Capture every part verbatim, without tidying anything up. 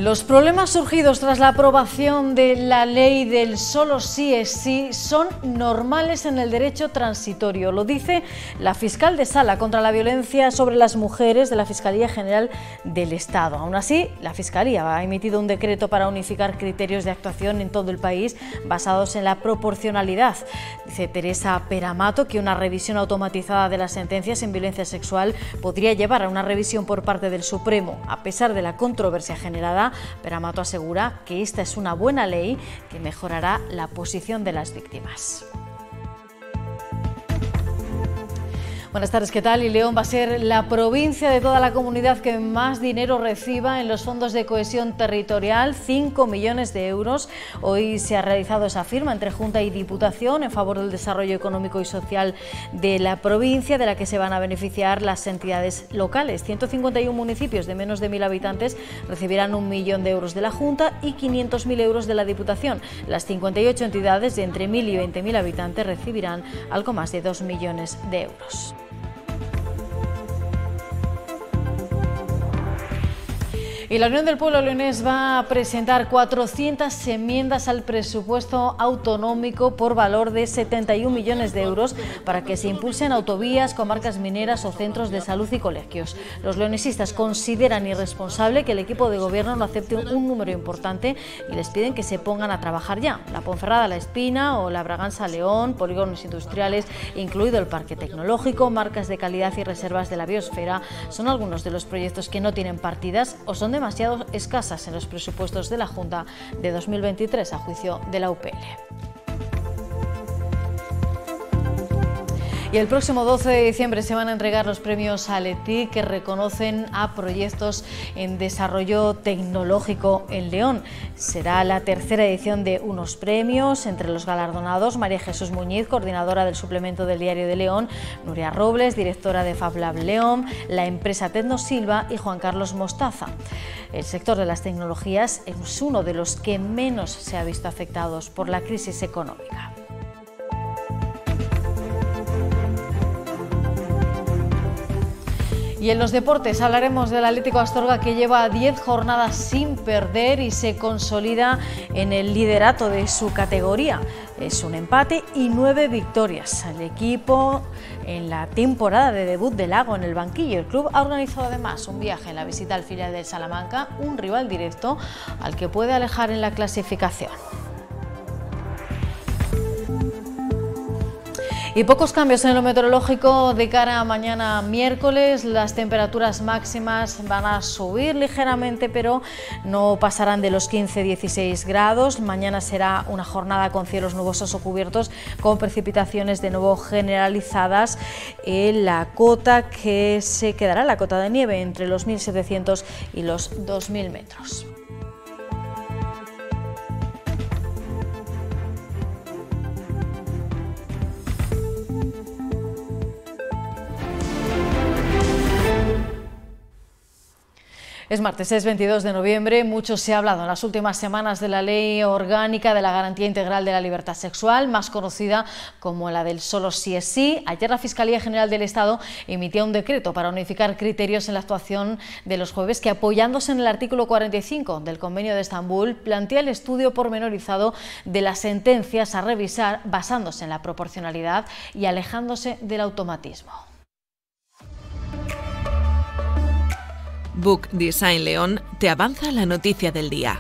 Los problemas surgidos tras la aprobación de la ley del solo sí es sí son normales en el derecho transitorio. Lo dice la fiscal de Sala contra la violencia sobre las mujeres de la Fiscalía General del Estado. Aún así, la Fiscalía ha emitido un decreto para unificar criterios de actuación en todo el país basados en la proporcionalidad. Dice Teresa Peramato que una revisión automatizada de las sentencias en violencia sexual podría llevar a una revisión por parte del Supremo. A pesar de la controversia generada, Peramato asegura que esta es una buena ley que mejorará la posición de las víctimas. Buenas tardes, ¿qué tal? Y León va a ser la provincia de toda la comunidad que más dinero reciba en los fondos de cohesión territorial, cinco millones de euros. Hoy se ha realizado esa firma entre Junta y Diputación en favor del desarrollo económico y social de la provincia, de la que se van a beneficiar las entidades locales. ciento cincuenta y uno municipios de menos de mil habitantes recibirán un millón de euros de la Junta y quinientos mil euros de la Diputación. Las cincuenta y ocho entidades de entre mil y veinte mil habitantes recibirán algo más de dos millones de euros. Y la Unión del Pueblo Leonés va a presentar cuatrocientas enmiendas al presupuesto autonómico por valor de setenta y un millones de euros para que se impulsen autovías, comarcas mineras o centros de salud y colegios. Los leonesistas consideran irresponsable que el equipo de gobierno no acepte un número importante y les piden que se pongan a trabajar ya. La Ponferrada La Espina o la Braganza León, polígonos industriales, incluido el Parque Tecnológico, marcas de calidad y reservas de la biosfera, son algunos de los proyectos que no tienen partidas o son demasiado escasas en los presupuestos de la Junta de dos mil veintitrés, a juicio de la U P L. Y el próximo doce de diciembre se van a entregar los premios Aleti, que reconocen a proyectos en desarrollo tecnológico en León. Será la tercera edición de unos premios. Entre los galardonados, María Jesús Muñiz, coordinadora del suplemento del Diario de León, Nuria Robles, directora de FabLab León, la empresa Tecnosilva y Juan Carlos Mostaza. El sector de las tecnologías es uno de los que menos se ha visto afectados por la crisis económica. Y en los deportes hablaremos del Atlético Astorga, que lleva diez jornadas sin perder y se consolida en el liderato de su categoría. Es un empate y nueve victorias. El equipo en la temporada de debut de Lago en el banquillo. El club ha organizado además un viaje en la visita al filial del Salamanca, un rival directo al que puede alejar en la clasificación. Y pocos cambios en lo meteorológico de cara a mañana miércoles. Las temperaturas máximas van a subir ligeramente, pero no pasarán de los quince a dieciséis grados. Mañana será una jornada con cielos nubosos o cubiertos, con precipitaciones de nuevo generalizadas en la cota que se quedará, la cota de nieve, entre los mil setecientos y los dos mil metros. Es martes, es veintidós de noviembre. Mucho se ha hablado en las últimas semanas de la Ley Orgánica de la Garantía Integral de la Libertad Sexual, más conocida como la del solo sí es sí. Ayer la Fiscalía General del Estado emitía un decreto para unificar criterios en la actuación de los jueces que, apoyándose en el artículo cuarenta y cinco del Convenio de Estambul, plantea el estudio pormenorizado de las sentencias a revisar basándose en la proporcionalidad y alejándose del automatismo. Book Design León te avanza la noticia del día.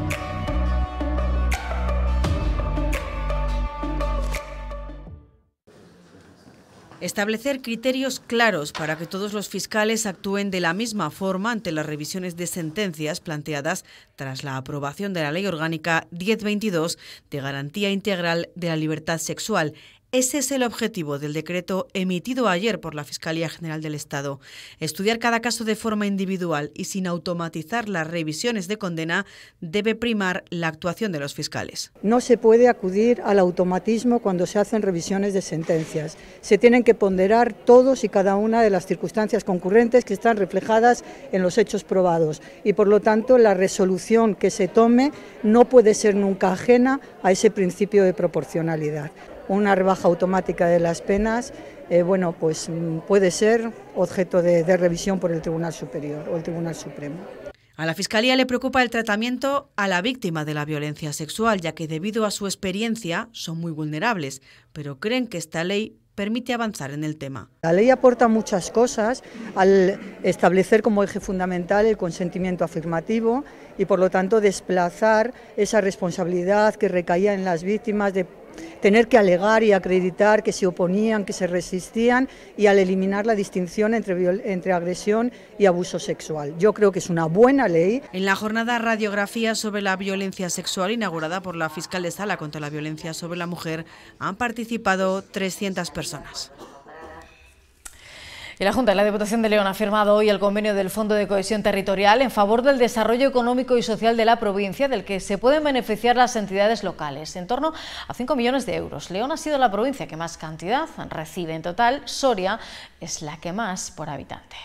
Establecer criterios claros para que todos los fiscales actúen de la misma forma ante las revisiones de sentencias planteadas tras la aprobación de la Ley Orgánica diez veintidós de Garantía Integral de la Libertad Sexual. Ese es el objetivo del decreto emitido ayer por la Fiscalía General del Estado. Estudiar cada caso de forma individual y sin automatizar las revisiones de condena debe primar la actuación de los fiscales. No se puede acudir al automatismo cuando se hacen revisiones de sentencias. Se tienen que ponderar todos y cada una de las circunstancias concurrentes que están reflejadas en los hechos probados y, por lo tanto, la resolución que se tome no puede ser nunca ajena a ese principio de proporcionalidad. Una rebaja automática de las penas, eh, bueno, pues puede ser objeto de, de revisión por el Tribunal Superior o el Tribunal Supremo. A la Fiscalía le preocupa el tratamiento a la víctima de la violencia sexual, ya que debido a su experiencia son muy vulnerables, pero creen que esta ley permite avanzar en el tema. La ley aporta muchas cosas al establecer como eje fundamental el consentimiento afirmativo y, por lo tanto, desplazar esa responsabilidad que recaía en las víctimas de tener que alegar y acreditar que se oponían, que se resistían, y al eliminar la distinción entre, entre agresión y abuso sexual. Yo creo que es una buena ley. En la jornada Radiografía sobre la violencia sexual, inaugurada por la fiscal de Sala contra la violencia sobre la mujer, han participado trescientas personas. Y la Junta de la Diputación de León ha firmado hoy el convenio del Fondo de Cohesión Territorial en favor del desarrollo económico y social de la provincia, del que se pueden beneficiar las entidades locales, en torno a cinco millones de euros. León ha sido la provincia que más cantidad recibe. En total, Soria es la que más por habitante.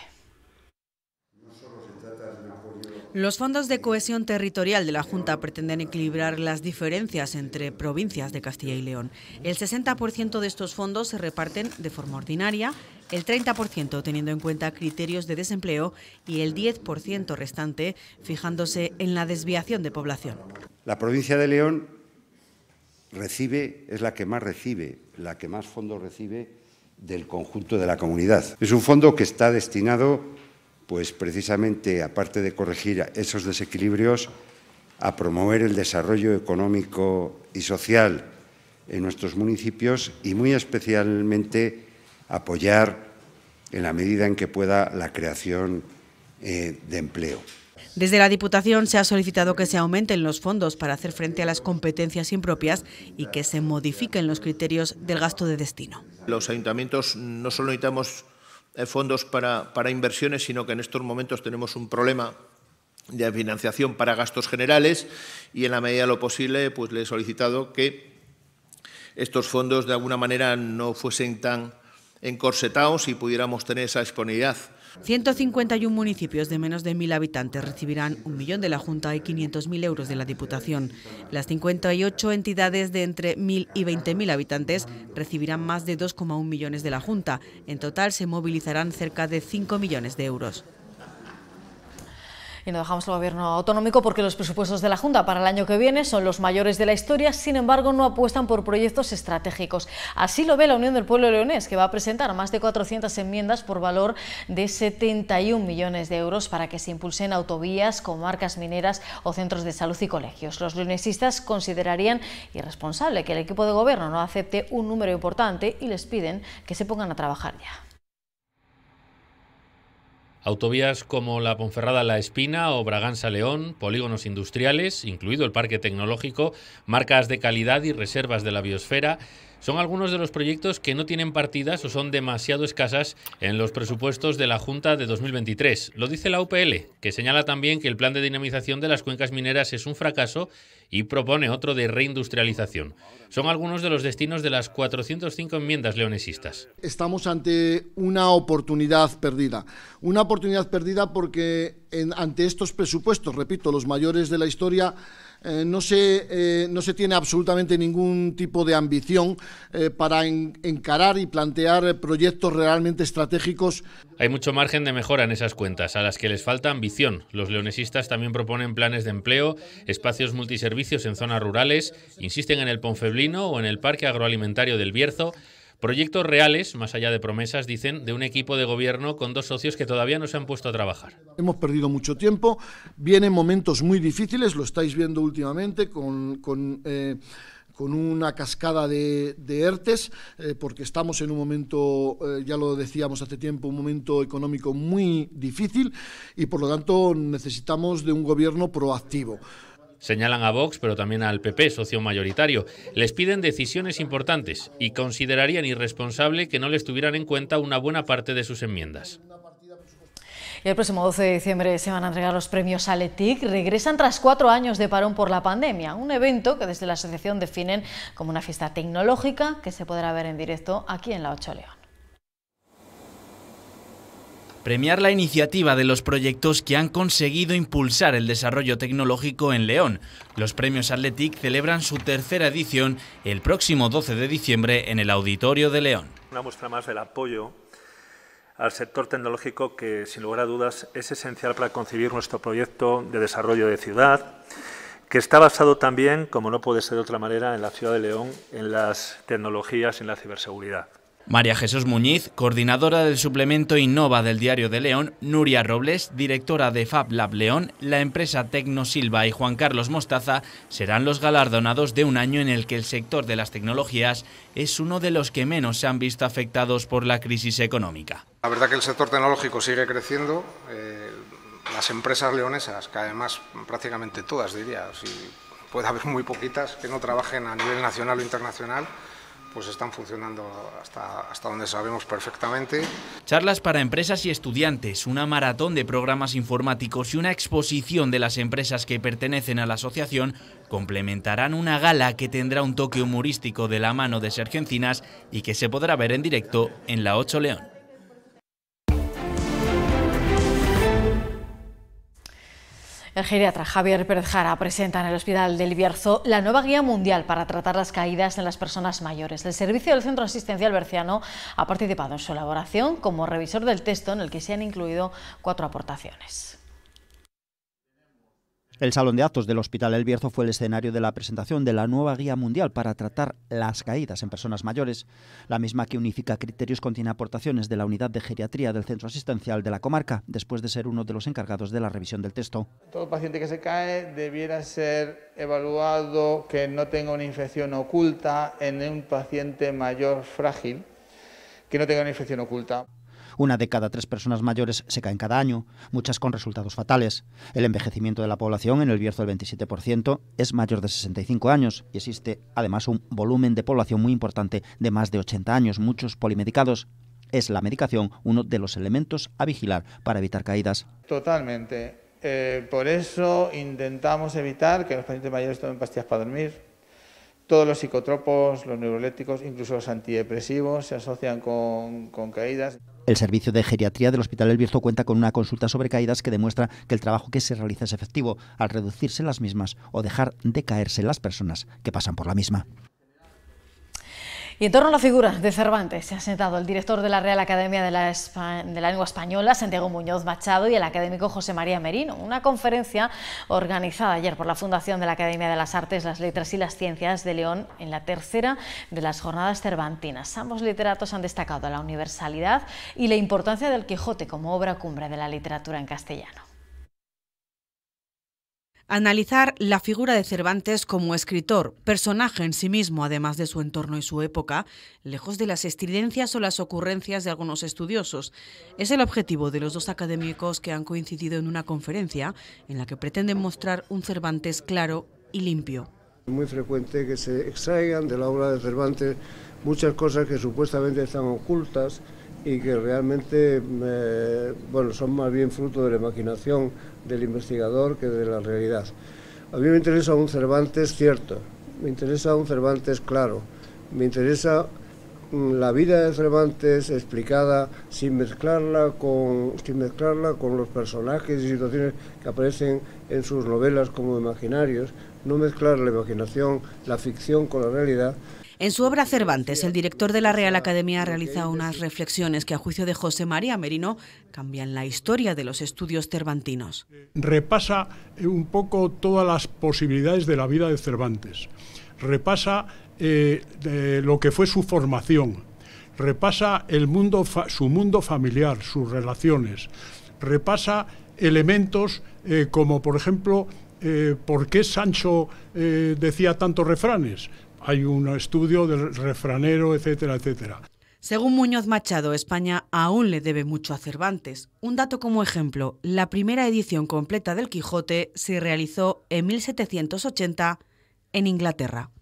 Los fondos de cohesión territorial de la Junta pretenden equilibrar las diferencias entre provincias de Castilla y León. El sesenta por ciento de estos fondos se reparten de forma ordinaria, el treinta por ciento teniendo en cuenta criterios de desempleo y el diez por ciento restante fijándose en la desviación de población. La provincia de León recibe, es la que más recibe, la que más fondos recibe del conjunto de la comunidad. Es un fondo que está destinado, pues precisamente, aparte de corregir esos desequilibrios, a promover el desarrollo económico y social en nuestros municipios y muy especialmente apoyar en la medida en que pueda la creación eh, de empleo. Desde la Diputación se ha solicitado que se aumenten los fondos para hacer frente a las competencias impropias y que se modifiquen los criterios del gasto de destino. Los ayuntamientos no solo necesitamos fondos para, para inversiones, sino que en estos momentos tenemos un problema de financiación para gastos generales y en la medida de lo posible pues le he solicitado que estos fondos de alguna manera no fuesen tan encorsetados y pudiéramos tener esa disponibilidad. ciento cincuenta y uno municipios de menos de mil habitantes recibirán un millón de la Junta y quinientos mil euros de la Diputación. Las cincuenta y ocho entidades de entre mil y veinte mil habitantes recibirán más de dos coma uno millones de la Junta. En total se movilizarán cerca de cinco millones de euros. Y no dejamos el gobierno autonómico porque los presupuestos de la Junta para el año que viene son los mayores de la historia, sin embargo no apuestan por proyectos estratégicos. Así lo ve la Unión del Pueblo Leonés, que va a presentar más de cuatrocientas enmiendas por valor de setenta y un millones de euros para que se impulsen autovías, comarcas mineras o centros de salud y colegios. Los leonesistas considerarían irresponsable que el equipo de gobierno no acepte un número importante y les piden que se pongan a trabajar ya. Autovías como la Ponferrada-La Espina o Braganza-León, polígonos industriales, incluido el Parque Tecnológico, marcas de calidad y reservas de la biosfera, son algunos de los proyectos que no tienen partidas o son demasiado escasas en los presupuestos de la Junta de dos mil veintitrés. Lo dice la U P L, que señala también que el plan de dinamización de las cuencas mineras es un fracaso y propone otro de reindustrialización. Son algunos de los destinos de las cuatrocientas cinco enmiendas leonesistas. Estamos ante una oportunidad perdida. Una oportunidad perdida porque en, ante estos presupuestos, repito, los mayores de la historia, Eh, no, se, eh, no se tiene absolutamente ningún tipo de ambición eh, para en, encarar y plantear proyectos realmente estratégicos. Hay mucho margen de mejora en esas cuentas, a las que les falta ambición. Los leonesistas también proponen planes de empleo, espacios multiservicios en zonas rurales, insisten en el Ponfeblino o en el Parque Agroalimentario del Bierzo. Proyectos reales, más allá de promesas, dicen, de un equipo de gobierno con dos socios que todavía no se han puesto a trabajar. Hemos perdido mucho tiempo, vienen momentos muy difíciles, lo estáis viendo últimamente con, con, eh, con una cascada de, de ERTES, eh, porque estamos en un momento, eh, ya lo decíamos hace tiempo, un momento económico muy difícil y por lo tanto necesitamos de un gobierno proactivo. Señalan a Vox, pero también al P P, socio mayoritario. Les piden decisiones importantes y considerarían irresponsable que no les tuvieran en cuenta una buena parte de sus enmiendas. Y el próximo doce de diciembre se van a entregar los premios Aletic. Regresan tras cuatro años de parón por la pandemia. Un evento que desde la asociación definen como una fiesta tecnológica que se podrá ver en directo aquí en la ocho León. Premiar la iniciativa de los proyectos que han conseguido impulsar el desarrollo tecnológico en León. Los premios Aletic celebran su tercera edición el próximo doce de diciembre en el Auditorio de León. Una muestra más del apoyo al sector tecnológico que, sin lugar a dudas, es esencial para concebir nuestro proyecto de desarrollo de ciudad, que está basado también, como no puede ser de otra manera, en la ciudad de León, en las tecnologías y en la ciberseguridad. María Jesús Muñiz, coordinadora del suplemento Innova del Diario de León, Nuria Robles, directora de Fab Lab León, la empresa Tecnosilva y Juan Carlos Mostaza serán los galardonados de un año en el que el sector de las tecnologías es uno de los que menos se han visto afectados por la crisis económica. La verdad que el sector tecnológico sigue creciendo, eh, las empresas leonesas, que además prácticamente todas diría, si puede haber muy poquitas que no trabajen a nivel nacional o internacional, pues están funcionando hasta, hasta donde sabemos perfectamente. Charlas para empresas y estudiantes, una maratón de programas informáticos y una exposición de las empresas que pertenecen a la asociación complementarán una gala que tendrá un toque humorístico de la mano de Sergio Encinas y que se podrá ver en directo en la ocho León. El geriatra Javier Pérez Jara presenta en el Hospital del Bierzo la nueva guía mundial para tratar las caídas en las personas mayores. El servicio del Centro Asistencial Berciano ha participado en su elaboración como revisor del texto, en el que se han incluido cuatro aportaciones. El Salón de Actos del Hospital El Bierzo fue el escenario de la presentación de la nueva guía mundial para tratar las caídas en personas mayores. La misma, que unifica criterios, contiene aportaciones de la unidad de geriatría del Centro Asistencial de la comarca, después de ser uno de los encargados de la revisión del texto. Todo paciente que se cae debiera ser evaluado que no tenga una infección oculta en un paciente mayor frágil, que no tenga una infección oculta. Una de cada tres personas mayores se caen cada año, muchas con resultados fatales. El envejecimiento de la población en el Bierzo, el veintisiete por ciento, es mayor de sesenta y cinco años y existe además un volumen de población muy importante de más de ochenta años, muchos polimedicados. Es la medicación uno de los elementos a vigilar para evitar caídas. Totalmente. Eh, por eso intentamos evitar que los pacientes mayores tomen pastillas para dormir. Todos los psicotropos, los neurolépticos, incluso los antidepresivos, se asocian con, con caídas. El servicio de geriatría del Hospital El Bierzo cuenta con una consulta sobre caídas que demuestra que el trabajo que se realiza es efectivo al reducirse las mismas o dejar de caerse las personas que pasan por la misma. Y en torno a la figura de Cervantes se ha sentado el director de la Real Academia de la, Espa de la Lengua Española, Santiago Muñoz Machado, y el académico José María Merino. Una conferencia organizada ayer por la Fundación de la Academia de las Artes, las Letras y las Ciencias de León en la tercera de las jornadas cervantinas. Ambos literatos han destacado la universalidad y la importancia del Quijote como obra cumbre de la literatura en castellano. Analizar la figura de Cervantes como escritor, personaje en sí mismo, además de su entorno y su época, lejos de las estridencias o las ocurrencias de algunos estudiosos, es el objetivo de los dos académicos que han coincidido en una conferencia en la que pretenden mostrar un Cervantes claro y limpio. Es muy frecuente que se extraigan de la obra de Cervantes muchas cosas que supuestamente están ocultas y que realmente eh, bueno, son más bien fruto de la imaginación del investigador que de la realidad. A mí me interesa un Cervantes cierto, me interesa un Cervantes claro, me interesa la vida de Cervantes explicada sin mezclarla con, sin mezclarla con los personajes y situaciones que aparecen en sus novelas como imaginarios, no mezclar la imaginación, la ficción con la realidad. En su obra Cervantes, el director de la Real Academia realiza unas reflexiones que, a juicio de José María Merino, cambian la historia de los estudios cervantinos. Repasa un poco todas las posibilidades de la vida de Cervantes, repasa eh, de lo que fue su formación, repasa el mundo, su mundo familiar, sus relaciones, repasa elementos eh, como, por ejemplo, eh, ¿por qué Sancho eh, decía tantos refranes? Hay un estudio del refranero, etcétera, etcétera. Según Muñoz Machado, España aún le debe mucho a Cervantes. Un dato como ejemplo: la primera edición completa del Quijote se realizó en mil setecientos ochenta en Inglaterra.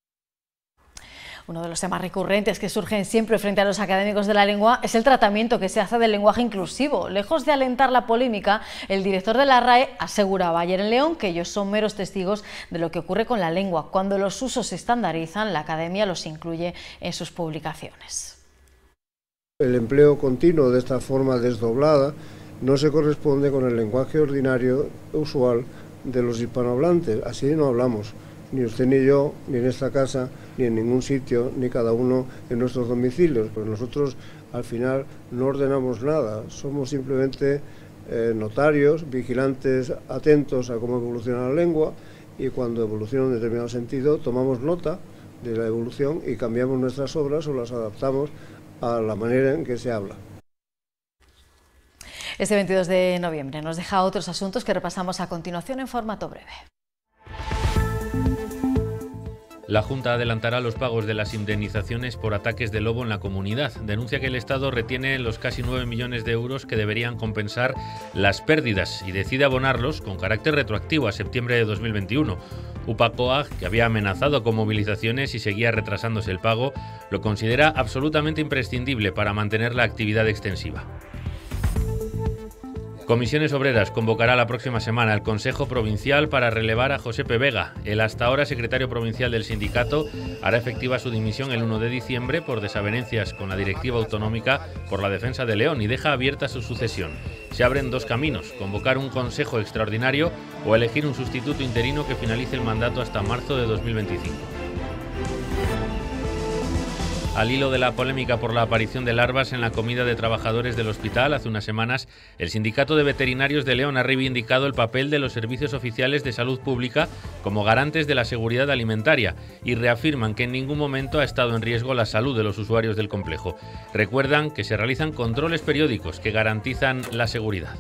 Uno de los temas recurrentes que surgen siempre frente a los académicos de la lengua es el tratamiento que se hace del lenguaje inclusivo. Lejos de alentar la polémica, el director de la R A E aseguraba ayer en León que ellos son meros testigos de lo que ocurre con la lengua. Cuando los usos se estandarizan, la academia los incluye en sus publicaciones. El empleo continuo de esta forma desdoblada no se corresponde con el lenguaje ordinario usual de los hispanohablantes. Así no hablamos. ni usted ni yo, ni en esta casa, ni en ningún sitio, ni cada uno en nuestros domicilios, pues nosotros al final no ordenamos nada, somos simplemente eh, notarios, vigilantes, atentos a cómo evoluciona la lengua, y cuando evoluciona en un determinado sentido tomamos nota de la evolución y cambiamos nuestras obras o las adaptamos a la manera en que se habla. Este veintidós de noviembre nos deja otros asuntos que repasamos a continuación en formato breve. La Junta adelantará los pagos de las indemnizaciones por ataques de lobo en la comunidad. Denuncia que el Estado retiene los casi nueve millones de euros que deberían compensar las pérdidas y decide abonarlos con carácter retroactivo a septiembre de dos mil veintiuno. UPACOAG, que había amenazado con movilizaciones y seguía retrasándose el pago, lo considera absolutamente imprescindible para mantener la actividad extensiva. Comisiones Obreras convocará la próxima semana el Consejo Provincial para relevar a Josepe Vega. El hasta ahora secretario provincial del sindicato hará efectiva su dimisión el uno de diciembre por desavenencias con la directiva autonómica por la defensa de León y deja abierta su sucesión. Se abren dos caminos: convocar un consejo extraordinario o elegir un sustituto interino que finalice el mandato hasta marzo de dos mil veinticinco. Al hilo de la polémica por la aparición de larvas en la comida de trabajadores del hospital hace unas semanas, el Sindicato de Veterinarios de León ha reivindicado el papel de los servicios oficiales de salud pública como garantes de la seguridad alimentaria y reafirman que en ningún momento ha estado en riesgo la salud de los usuarios del complejo. Recuerdan que se realizan controles periódicos que garantizan la seguridad.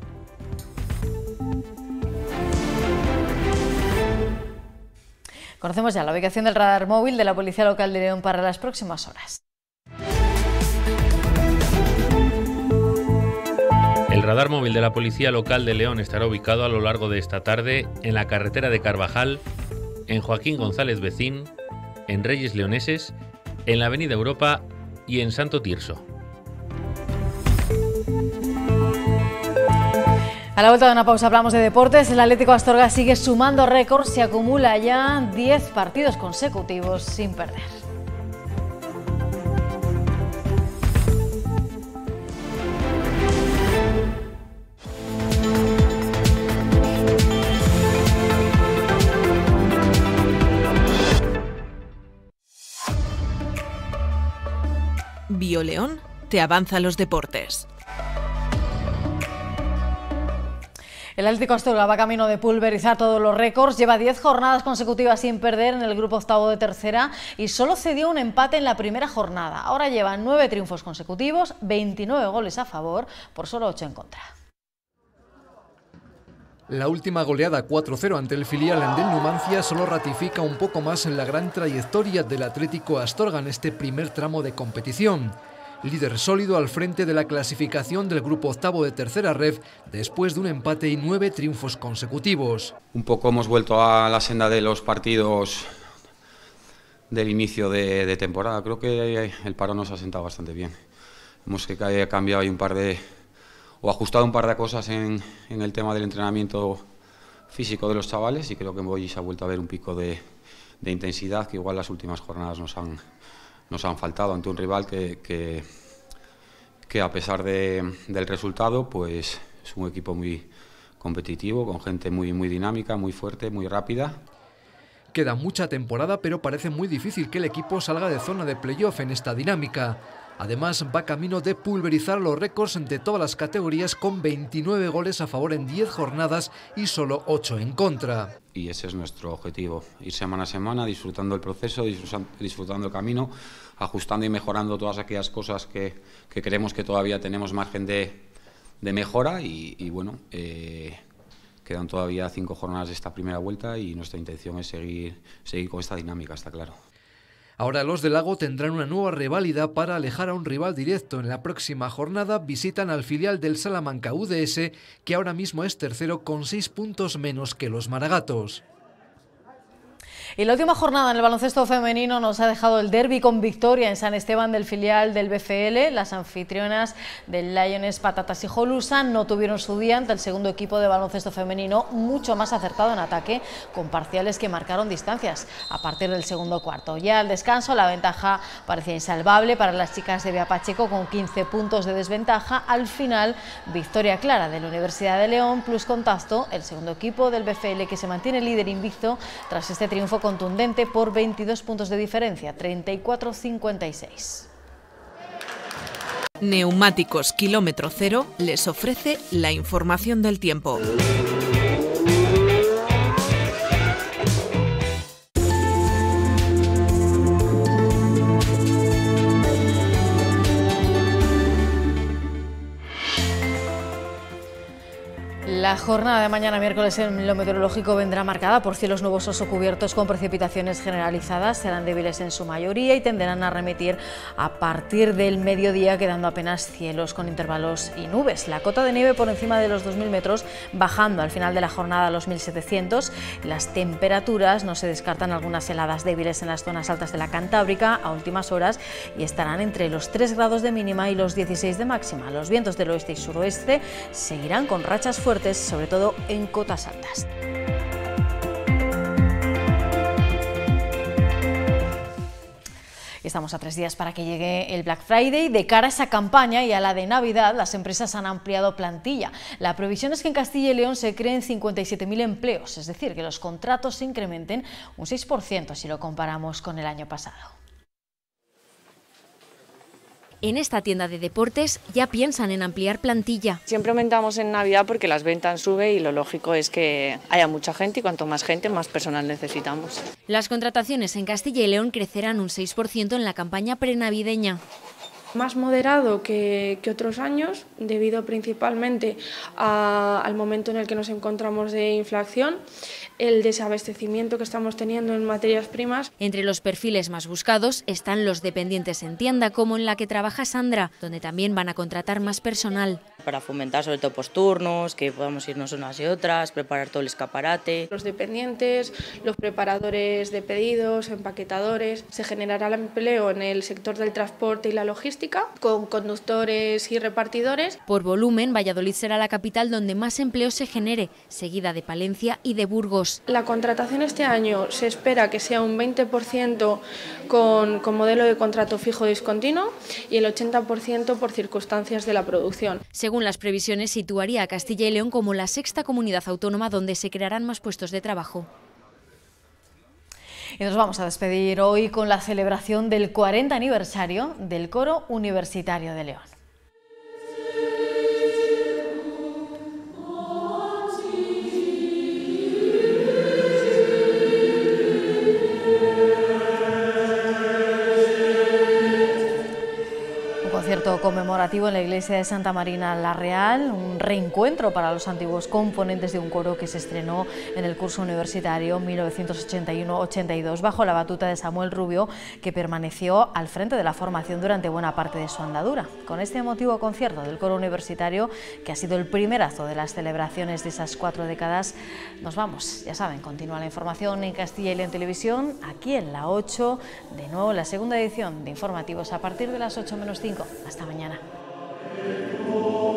Conocemos ya la ubicación del radar móvil de la Policía Local de León para las próximas horas. El radar móvil de la Policía Local de León estará ubicado a lo largo de esta tarde en la carretera de Carvajal, en Joaquín González Becín, en Reyes Leoneses, en la Avenida Europa y en Santo Tirso. A la vuelta de una pausa hablamos de deportes. El Atlético Astorga sigue sumando récords y acumula ya diez partidos consecutivos sin perder. BioLeón te avanza los deportes. El Atlético Astorga va camino de pulverizar todos los récords, lleva diez jornadas consecutivas sin perder en el grupo octavo de tercera y solo cedió un empate en la primera jornada. Ahora lleva nueve triunfos consecutivos, veintinueve goles a favor, por solo ocho en contra. La última goleada cuatro cero ante el filial del Numancia solo ratifica un poco más en la gran trayectoria del Atlético Astorga en este primer tramo de competición. Líder sólido al frente de la clasificación del grupo octavo de tercera ref después de un empate y nueve triunfos consecutivos. Un poco hemos vuelto a la senda de los partidos del inicio de, de temporada. Creo que el parón nos ha sentado bastante bien. Hemos cambiado ahí un par de o ajustado un par de cosas en, en el tema del entrenamiento físico de los chavales y creo que hoy se ha vuelto a ver un pico de, de intensidad que igual las últimas jornadas nos han nos han faltado ante un rival que, que, que a pesar de, del resultado, pues es un equipo muy competitivo, con gente muy, muy dinámica, muy fuerte, muy rápida. Queda mucha temporada, pero parece muy difícil que el equipo salga de zona de playoff en esta dinámica. Además, va camino de pulverizar los récords de todas las categorías con veintinueve goles a favor en diez jornadas y solo ocho en contra. Y ese es nuestro objetivo, ir semana a semana, disfrutando el proceso, disfrutando el camino, ajustando y mejorando todas aquellas cosas que, que creemos que todavía tenemos margen de, de mejora y, y bueno, eh, quedan todavía cinco jornadas de esta primera vuelta y nuestra intención es seguir, seguir con esta dinámica, está claro. Ahora los del Lago tendrán una nueva reválida para alejar a un rival directo. En la próxima jornada visitan al filial del Salamanca U D S, que ahora mismo es tercero con seis puntos menos que los maragatos. Y la última jornada en el baloncesto femenino nos ha dejado el derbi con victoria en San Esteban del filial del B F L. Las anfitrionas del Lioness Patatas y Jolusa no tuvieron su día ante el segundo equipo de baloncesto femenino, mucho más acertado en ataque, con parciales que marcaron distancias a partir del segundo cuarto. Ya al descanso la ventaja parecía insalvable para las chicas de Bea Pacheco, con quince puntos de desventaja. Al final, victoria clara de la Universidad de León plus contacto, el segundo equipo del B F L, que se mantiene líder invicto tras este triunfo contundente por veintidós puntos de diferencia, treinta y cuatro a cincuenta y seis. Neumáticos Kilómetro Cero les ofrece la información del tiempo. La jornada de mañana miércoles en lo meteorológico vendrá marcada por cielos nubosos o cubiertos con precipitaciones generalizadas. Serán débiles en su mayoría y tenderán a remitir a partir del mediodía, quedando apenas cielos con intervalos y nubes. La cota de nieve por encima de los dos mil metros, bajando al final de la jornada a los mil setecientos. Las temperaturas, no se descartan algunas heladas débiles en las zonas altas de la Cantábrica a últimas horas, y estarán entre los tres grados de mínima y los dieciséis de máxima. Los vientos del oeste y suroeste seguirán con rachas fuertes, sobre todo en cotas altas. Estamos a tres días para que llegue el Black Friday. De cara a esa campaña y a la de Navidad, las empresas han ampliado plantilla. La previsión es que en Castilla y León se creen cincuenta y siete mil empleos, es decir, que los contratos se incrementen un seis por ciento si lo comparamos con el año pasado. En esta tienda de deportes ya piensan en ampliar plantilla. Siempre aumentamos en Navidad porque las ventas suben y lo lógico es que haya mucha gente, y cuanto más gente, más personal necesitamos. Las contrataciones en Castilla y León crecerán un seis por ciento en la campaña prenavideña. Más moderado que, que otros años, debido principalmente a, al momento en el que nos encontramos de inflación, el desabastecimiento que estamos teniendo en materias primas. Entre los perfiles más buscados están los dependientes en tienda, como en la que trabaja Sandra, donde también van a contratar más personal. Para fomentar sobre todo posturnos, que podamos irnos unas y otras, preparar todo el escaparate. Los dependientes, los preparadores de pedidos, empaquetadores. Se generará el empleo en el sector del transporte y la logística, con conductores y repartidores. Por volumen, Valladolid será la capital donde más empleo se genere, seguida de Palencia y de Burgos. La contratación este año se espera que sea un veinte por ciento con, con modelo de contrato fijo discontinuo y el ochenta por ciento por circunstancias de la producción. Según las previsiones, situaría a Castilla y León como la sexta comunidad autónoma donde se crearán más puestos de trabajo. Y nos vamos a despedir hoy con la celebración del cuarenta aniversario del Coro Universitario de León. Concierto conmemorativo en la iglesia de Santa Marina la Real, un reencuentro para los antiguos componentes de un coro que se estrenó en el curso universitario mil novecientos ochenta y uno ochenta y dos bajo la batuta de Samuel Rubio, que permaneció al frente de la formación durante buena parte de su andadura. Con este emotivo concierto del coro universitario, que ha sido el primerazo de las celebraciones de esas cuatro décadas, nos vamos. Ya saben, continúa la información en Castilla y León Televisión, aquí en la ocho, de nuevo la segunda edición de informativos a partir de las ocho menos cinco. Hasta mañana.